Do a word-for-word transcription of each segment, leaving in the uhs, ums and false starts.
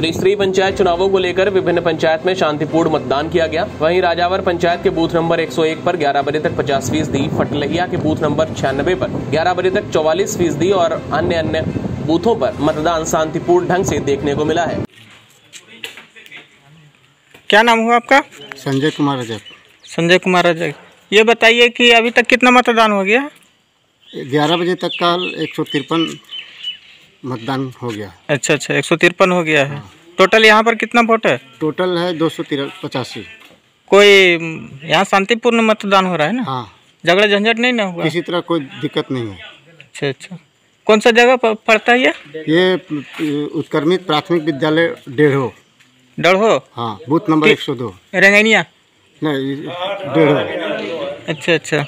त्रिस्तरीय पंचायत चुनावों को लेकर विभिन्न पंचायत में शांतिपूर्ण मतदान किया गया। वहीं राजावर पंचायत के बूथ नंबर एक सौ एक पर ग्यारह बजे तक पचास फीसदी, फटलहिया के बूथ नंबर छियानवे पर ग्यारह बजे तक चौवालीस फीसदी और अन्य अन्य बूथों पर मतदान शांतिपूर्ण ढंग से देखने को मिला है। क्या नाम हुआ आपका? संजय कुमार रजक। संजय कुमार रजक, ये बताइए कि अभी तक कितना मतदान हो गया? ग्यारह बजे तक का एक सौ तिरपन मतदान हो गया। अच्छा अच्छा, एक सौ तिरपन हो गया है। टोटल यहाँ पर कितना वोट है? टोटल है दो सौ पचासी। कोई यहाँ शांतिपूर्ण मतदान हो रहा है ना? हाँ, झगड़ा झंझट नहीं ना हुआ? किसी तरह कोई दिक्कत नहीं है। अच्छा अच्छा, कौन सा जगह पड़ता है ये? ये उत्क्रमित प्राथमिक विद्यालय डेढ़ो। डढ़ो? हाँ, बूथ नंबर एक सौ दो। रंगैनिया? नहीं, डेढ़ो। अच्छा अच्छा,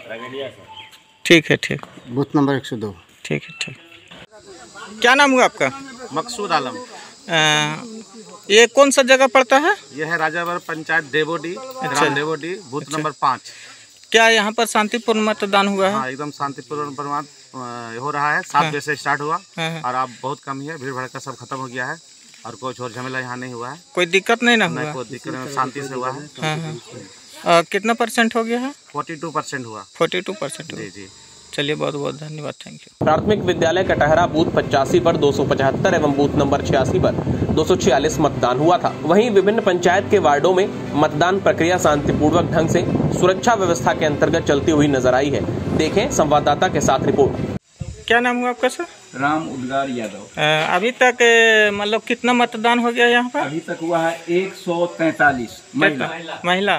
ठीक है ठीक। बूथ नंबर एक सौ दो। ठीक है ठीक। क्या नाम हुआ आपका? मकसूद आलम। आ, ये कौन सा जगह पड़ता है? यह है राजावर पंचायत देवोडी, अच्छा। ग्राम देवोडी, बूथ अच्छा। नंबर पाँच। क्या यहाँ पर शांतिपूर्ण मतदान हुआ है? हाँ, एकदम शांतिपूर्ण मतदान हो रहा है। सात बजे से स्टार्ट हुआ हाँ। और अब बहुत कम ही है, भीड़ भड़का सब खत्म हो गया है और कोई शोर झमेला यहाँ नहीं हुआ है। कोई दिक्कत नहीं ना हुआ? नहीं, कोई दिक्कत नहीं, शांति से हुआ है। हाँ हाँ। आ, कितना परसेंट हो गया है? फोर्टी टू परसेंट हुआ। Forty two percent. जी जी, चलिए बहुत बहुत धन्यवाद, थैंक यू। प्राथमिक विद्यालय कटहरा बूथ पचासी पर दो सौ पचहत्तर एवं बूथ नंबर छियासी पर दो सौ छियालीस मतदान हुआ था। वहीं विभिन्न पंचायत के वार्डों में मतदान प्रक्रिया शांतिपूर्वक ढंग से सुरक्षा व्यवस्था के अंतर्गत चलती हुई नजर आई है। देखें संवाददाता के साथ रिपोर्ट। क्या नाम हुआ आपका सर? राम उद्गार यादव। अभी तक मतलब कितना मतदान हो गया यहाँ पर? अभी तक हुआ है एक सौ तैतालीस महिला। महिला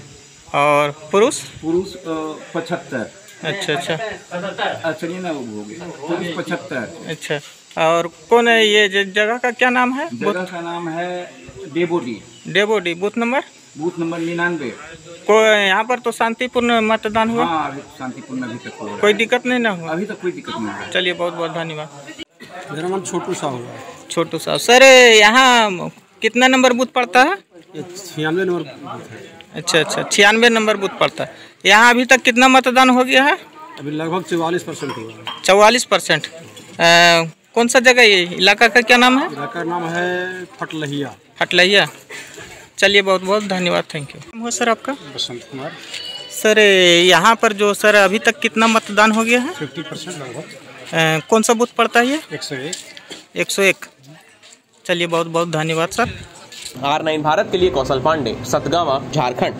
और पुरुष? पुरुष पचहत्तर। अच्छा अच्छा अच्छा, नहीं ना, वो हो गया पुरुष पचहत्तर। अच्छा, और कौन है ये जगह का क्या नाम है? जगह का नाम है Debodi. Debodi, booth number? Booth number निन्यानवे। को यहाँ पर तो शांतिपूर्ण मतदान हुआ? हाँ, अभी शांतिपूर्ण अभी तक हुआ। कोई दिक्कत नहीं ना हुआ? अभी तक कोई दिक्कत नहीं है। चलिए बहुत बहुत धन्यवाद। मेरा नाम छोटू साहू है। छोटू साहब, सर यहाँ कितना नंबर बूथ पड़ता है? छियानवे नंबर। अच्छा अच्छा, छियानवे नंबर बूथ पड़ता है। यहाँ अभी तक कितना मतदान हो गया है? अभी लगभग चौवालीस परसेंट हुआ। चौवालीस परसेंट। कौन सा जगह ये इलाका का क्या नाम है? इलाका नाम है फटलहिया। फटलहिया। चलिए बहुत बहुत धन्यवाद, थैंक यू। नाम हुआ सर आपका? बसंत कुमार। सर यहाँ पर जो सर अभी तक कितना मतदान हो गया है? फिफ्टी परसेंट लगभग। कौन सा बूथ पड़ता है ये? एक सौ एक। एक सौ एक। चलिए बहुत बहुत धन्यवाद सर। आर नाइन भारत के लिए कौशल पांडे, सतगावा, झारखंड।